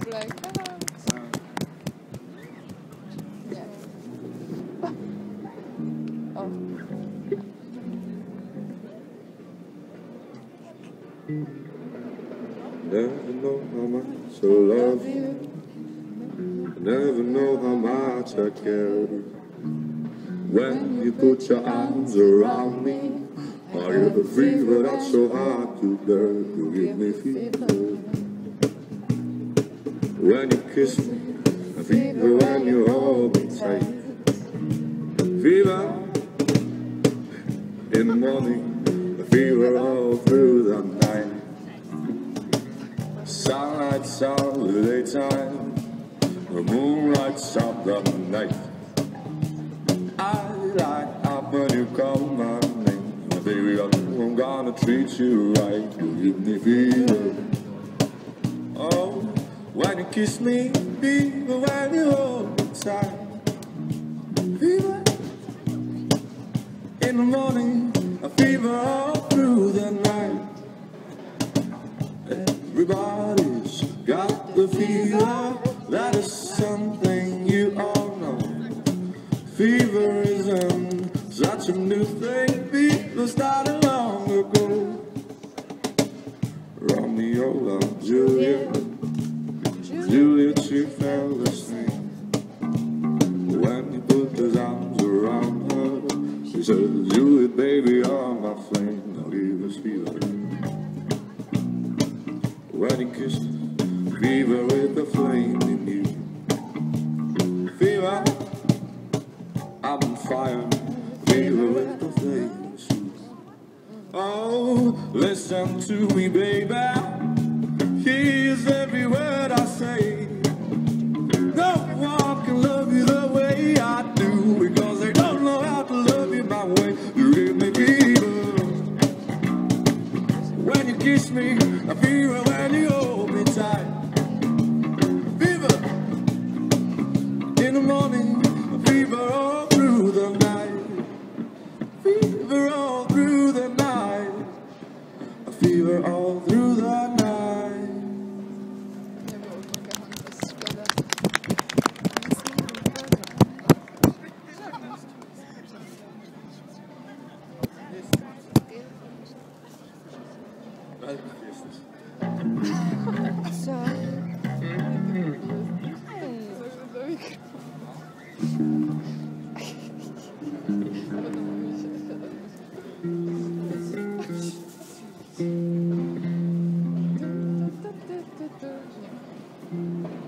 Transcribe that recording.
Like, yeah. Oh. Never know how much I love you. Never know how much I care. When you put your arms around me, I get a fever that's so hard to bear. You give me fever when you kiss me, a fever when you hold me tight. Fever in the morning, a fever all through the night. Sunlight's out the daytime, the moonlight's out the night. I light up when you call my name, baby, I'm gonna treat you right. You give me fever. Oh, when you kiss me, fever when you hold me tight. Fever in the morning, a fever all through the night. Everybody's got the fever, that is something you all know. Fever isn't such a new thing, fever started long ago. Romeo loved Juliet, Juliet she felt the same. When he put his arms around her, he said, Juliet, baby, you're my flame, I'll give us fever. When he kissed her, fever with the flame in you. Fever, I'm on fire, fever with the flame. Oh, listen to me, baby, here's every word I say. No one can love you the way I do, because they don't know how to love you my way. You give me fever when you kiss me, a fever when you hold me tight. Fever in the morning, a fever all through the night. Fever all through the night, a fever all through the night. So.